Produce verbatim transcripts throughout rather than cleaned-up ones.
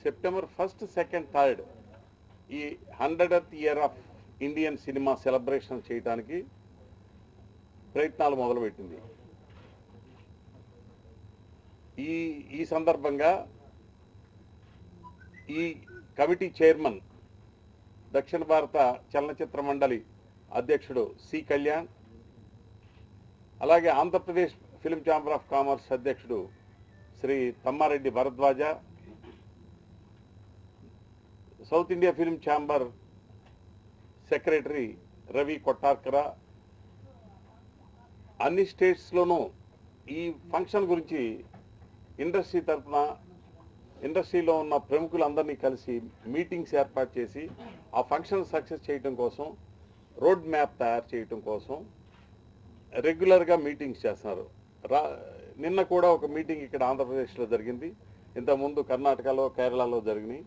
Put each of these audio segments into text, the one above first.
September first second third ఈ hundredth year of Indian cinema celebration చేయడానికి ప్రయత్నాలు మొదలుపెట్టింది. ఈ ఈ సందర్భంగా ఈ కమిటీ చైర్మన్ దక్షిణ భారత చలనచిత్ర మండలి అధ్యక్షుడు సి కళ్యాణ్, అలాగే Andhra Pradesh film chamber of commerce అధ్యక్షుడు Shri Tammareddy Bharadwaja, south India film chamber secretary Ravi Kottarakara, అన్ని స్టేట్స్లోనూ ఈ ఫంక్షన్ గురించి ఇండస్ట్రీ తరఫున ఇండస్ట్రీలో ఉన్న ప్రముఖులందరినీ కలిసి మీటింగ్స్ ఏర్పాటు చేసి ఆ ఫంక్షన్ సక్సెస్ చేయడం కోసం, రోడ్ మ్యాప్ తయారు చేయడం కోసం రెగ్యులర్గా మీటింగ్స్ చేస్తున్నారు. రా నిన్న కూడా ఒక మీటింగ్ ఇక్కడ ఆంధ్రప్రదేశ్లో జరిగింది, ఇంతకుముందు కర్ణాటకలో కేరళలో జరిగినాయి.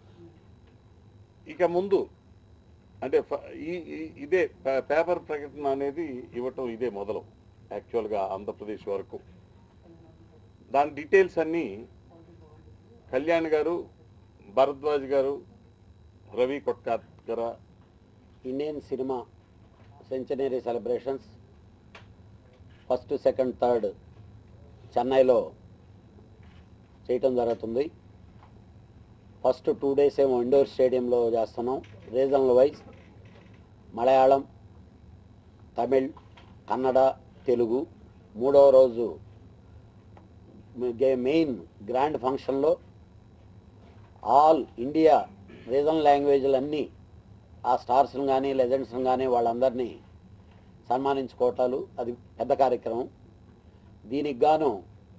ఇక ముందు అంటే ఈ ఇదే పేపర్ ప్రకటన అనేది ఇవ్వటం ఇదే మొదలు యాక్చువల్గా ఆంధ్రప్రదేశ్ వరకు. దాని డీటెయిల్స్ అన్నీ Kalyan garu, Bharadwaj garu, Ravi Kottarakara Indian cinema centenary celebrations first second third చెన్నైలో చేయటం జరుగుతుంది. ఫస్ట్ టూ డేస్ ఏమో ఇండోర్ స్టేడియంలో చేస్తున్నాం. Regional wise Malayalam, Tamil, Kannada, Telugu. మూడవ రోజు మెయిన్ గ్రాండ్ ఫంక్షన్లో ఆల్ ఇండియా రీజనల్ లాంగ్వేజ్లన్నీ ఆ స్టార్స్ని కానీ లెజెండ్స్ని కానీ వాళ్ళందరినీ సన్మానించుకోవటాలు అది పెద్ద కార్యక్రమం. దీనికి గాను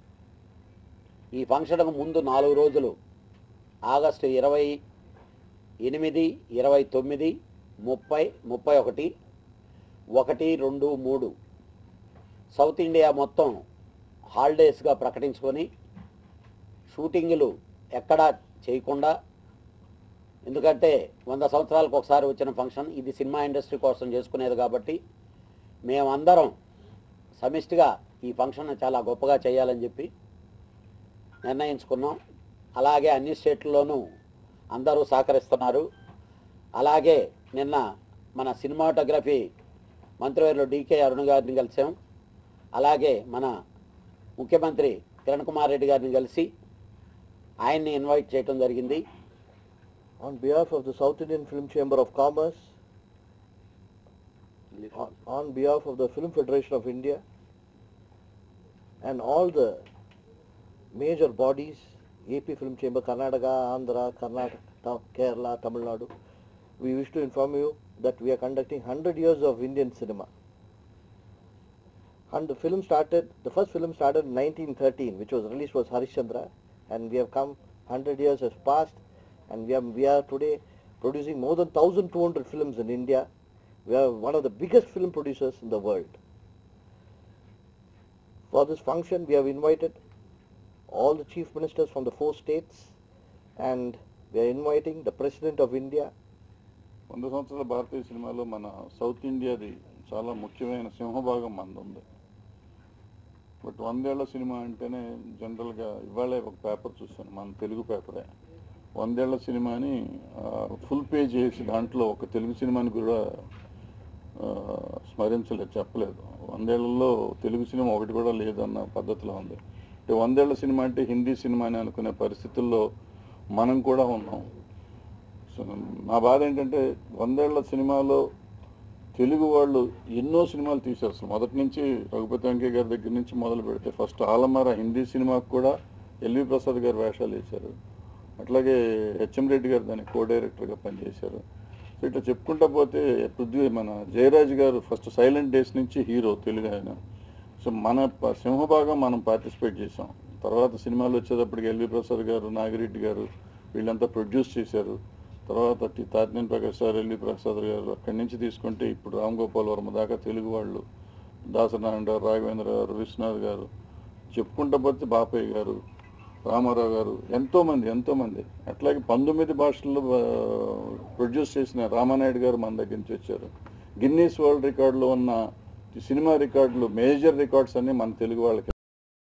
ఈ ఫంక్షన్కు ముందు నాలుగు రోజులు ఆగస్టు ఇరవై ఎనిమిది ఇరవై తొమ్మిది ముప్పై ముప్పై ఒకటి ఒకటి రెండు మూడు సౌత్ ఇండియా మొత్తం హాలిడేస్గా ప్రకటించుకొని షూటింగులు ఎక్కడా చేయకుండా, ఎందుకంటే వంద సంవత్సరాలకు ఒకసారి వచ్చిన ఫంక్షన్ ఇది, సినిమా ఇండస్ట్రీ కోసం చేసుకునేది కాబట్టి మేమందరం సమిష్టిగా ఈ ఫంక్షన్ చాలా గొప్పగా చేయాలని చెప్పి నిర్ణయించుకున్నాం. అలాగే అన్ని స్టేట్లలోనూ అందరూ సహకరిస్తున్నారు. అలాగే నిన్న మన సినిమాటోగ్రఫీ మంత్రివర్యులు డికే అరుణ్ గారిని కలిసాం. అలాగే మన ముఖ్యమంత్రి కిరణ్ కుమార్ రెడ్డి గారిని కలిసి ఆయన్ని ఇన్వైట్ చేయడం జరిగింది. On behalf of the South Indian Film Chamber of Commerce, on, on behalf of the Film Federation of India and all the major bodies, A P Film Chamber, Karnataka, Andhra, Karnataka, Kerala, Tamil Nadu, we wish to inform you that we are conducting one hundred years of Indian cinema. And the film started, the first film started in nineteen thirteen, which was released was Harishchandra, and we have come one hundred years has passed, and we are, we are today producing more than one thousand two hundred films in India. We are one of the biggest film producers in the world. For this function, we have invited all the chief ministers from the four states, and we are inviting the President of India. వంద సంవత్సరాల భారతీయ సినిమాలో మన south ఇండియాది చాలా ముఖ్యమైన సింహభాగం మంది ఉంది. But వందేళ్ల cinema అంటేనే జనరల్గా ఇవాళే ఒక పేపర్ చూశాను, మన తెలుగు పేపరే, వందేళ్ల సినిమాని ఫుల్ పేజ్ చేసి దాంట్లో ఒక తెలుగు సినిమాని కూడా స్మరించలేదు, చెప్పలేదు. వందేళ్లలో తెలుగు సినిమా ఒకటి కూడా లేదన్న పద్ధతిలో ఉంది. అంటే వందేళ్ల సినిమా అంటే హిందీ సినిమా అని అనుకునే పరిస్థితుల్లో మనం కూడా ఉన్నాం. సో నా బాధ ఏంటంటే వందేళ్ల సినిమాలో తెలుగు వాళ్ళు ఎన్నో సినిమాలు తీశారు. అసలు మొదటి నుంచి రఘుపతి వెంకయ్య గారి దగ్గర నుంచి మొదలు పెడితే ఫస్ట్ ఆలమర హిందీ సినిమాకు కూడా ఎల్వి ప్రసాద్ గారు వేషాలు వేశారు. అట్లాగే హెచ్ఎం రెడ్డి గారు దానికి కో డైరెక్టర్గా పనిచేశారు. సో ఇట్లా చెప్పుకుంటా పోతే పృథ్వీ మన Jayaraj garu first silent days నుంచి హీరో తెలుగు ఆయన. సో మన సింహభాగం మనం పార్టిసిపేట్ చేసాం. తర్వాత సినిమాలు వచ్చేటప్పటికి ఎల్వి ప్రసాద్ గారు, నాగిరెడ్డి గారు వీళ్ళంతా ప్రొడ్యూస్ చేశారు. తర్వాత తాతినేని ప్రకాష్ సార్, ఎల్వి ప్రసాద్ గారు, అక్కడి నుంచి తీసుకుంటే ఇప్పుడు రామ్ గోపాల్ వర్మ దాకా తెలుగు వాళ్ళు, దాసనారాయణ గారు, రాఘవేంద్ర గారు, విశ్వనాథ్ గారు, చెప్పుకుంటా పోతే బాపయ్య గారు, రామారావు గారు, ఎంతోమంది ఎంతోమంది అట్లాగే పంతొమ్మిది భాషల్లో ప్రొడ్యూస్ చేసిన రామానాయుడు గారు మన దగ్గర నుంచి వచ్చారు. గిన్నీస్ వరల్డ్ రికార్డులో ఉన్న సినిమా రికార్డులు, మేజర్ రికార్డ్స్ అన్నీ మన తెలుగు వాళ్ళకి